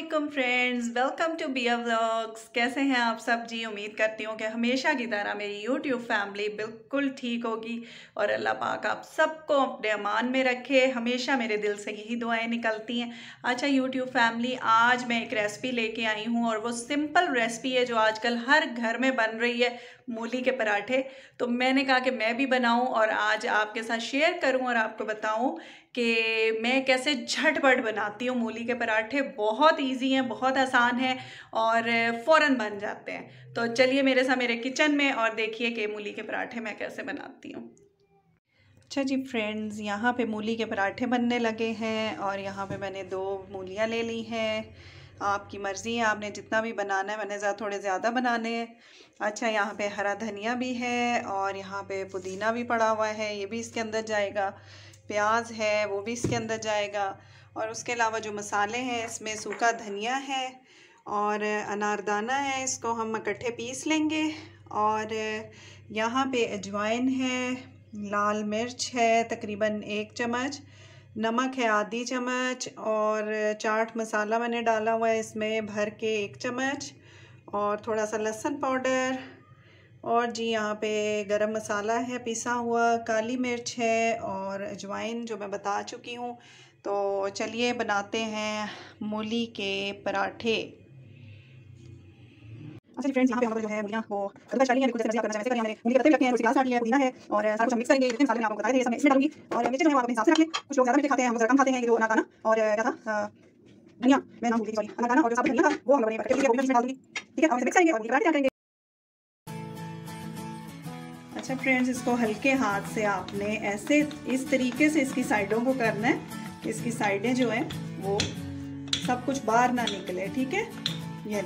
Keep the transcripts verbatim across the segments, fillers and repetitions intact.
अस्सलामुअलैकुम friends, welcome to Bia vlogs. कैसे हैं आप सब जी। उम्मीद करती हूँ कि हमेशा की तरह मेरी यूट्यूब फैमिली बिल्कुल ठीक होगी और अल्लाह पाक आप सबको अपने अमान में रखे। हमेशा मेरे दिल से यही दुआएं निकलती हैं। अच्छा यूट्यूब फैमिली, आज मैं एक रेसिपी लेके आई हूँ और वो सिंपल रेसिपी है जो आजकल हर घर में बन रही है, मूली के पराठे। तो मैंने कहा कि मैं भी बनाऊँ और आज आपके साथ शेयर करूँ और आपको बताऊँ कि मैं कैसे झटपट बनाती हूँ मूली के पराठे। बहुत इजी हैं, बहुत आसान है और फ़ौरन बन जाते हैं। तो चलिए मेरे साथ मेरे किचन में और देखिए कि मूली के पराठे मैं कैसे बनाती हूँ। अच्छा जी फ्रेंड्स, यहाँ पे मूली के पराठे बनने लगे हैं और यहाँ पे मैंने दो मूलियाँ ले ली हैं। आपकी मर्ज़ी है, आपने जितना भी बनाना है। मैंने ज़्यादा थोड़े ज़्यादा बनाने हैं। अच्छा, यहाँ पे हरा धनिया भी है और यहाँ पे पुदीना भी पड़ा हुआ है, ये भी इसके अंदर जाएगा। प्याज है वो भी इसके अंदर जाएगा। और उसके अलावा जो मसाले हैं, इसमें सूखा धनिया है और अनारदाना है, इसको हम इकट्ठे पीस लेंगे। और यहाँ पे अजवाइन है, लाल मिर्च है तकरीबन एक चम्मच, नमक है आधी चम्मच और चाट मसाला मैंने डाला हुआ है इसमें भर के एक चम्मच, और थोड़ा सा लहसुन पाउडर, और जी यहाँ पे गरम मसाला है पिसा हुआ, काली मिर्च है और अजवाइन जो मैं बता चुकी हूँ। तो चलिए बनाते हैं मूली के पराठे। अच्छा फ्रेंड्स, यहाँ पे हमारे जो है मूलियाँ वो कद्दूकस डाली हैं, बिल्कुल जैसे करना चाहिए वैसे करें। मैंने मूली के पत्ते भी रखे हैं, थोड़ी सी प्याज काटी है, पुदीना है और सारा कुछ हम मिक्स करेंगे। जितने मसाले मैंने आपको बताए थे ये सब मैं इसमें डालूंगी। और मिर्च जो है वो आप अपने हिसाब से रखें। कुछ लोग ज़्यादा मिर्च खाते हैं, हम ज़रा कम खाते हैं। ये जो अनारदाना और क्या था धनिया, मैं नाम भूल गई, सॉरी, अनारदाना और जो साबुत धनिया था वो हम लोगों ने कट के वो भी इसमें डाल दूंगी। ठीक है, और इसे मिक्स करेंगे और मूली के पराठे तैयार करेंगे। अच्छा फ्रेंड्स, इसको हल्के हाथ से आपने ऐसे इस तरीके से इसकी साइडों को करना है। इसकी साइडें जो हैं वो सब कुछ बाहर ना निकले। ठीक है, ये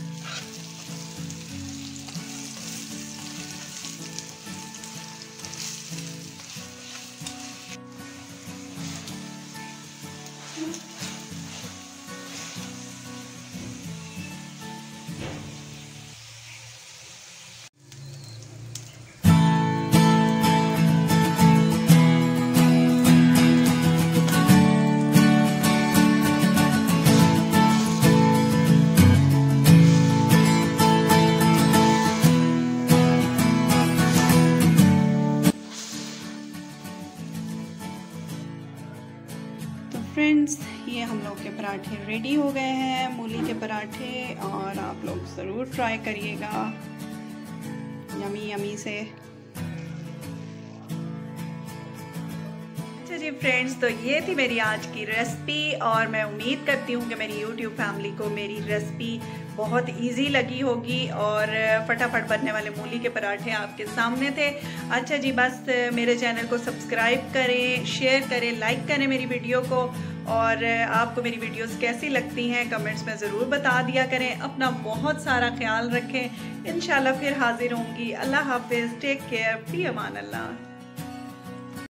फ्रेंड्स, ये हम लोग के पराठे रेडी हो गए हैं, मूली के पराठे, और आप लोग ज़रूर ट्राई करिएगा। यमी यमी से। अच्छा जी फ्रेंड्स, तो ये थी मेरी आज की रेसिपी और मैं उम्मीद करती हूँ कि मेरी यूट्यूब फैमिली को मेरी रेसिपी बहुत इजी लगी होगी और फटाफट बनने वाले मूली के पराठे आपके सामने थे। अच्छा जी, बस मेरे चैनल को सब्सक्राइब करें, शेयर करें, लाइक करें मेरी वीडियो को, और आपको मेरी वीडियोस कैसी लगती हैं कमेंट्स में ज़रूर बता दिया करें। अपना बहुत सारा ख्याल रखें। इंशाल्लाह फिर हाजिर होंगी। अल्लाह हाफिज़, टेक केयर, फी अमान अल्लाह।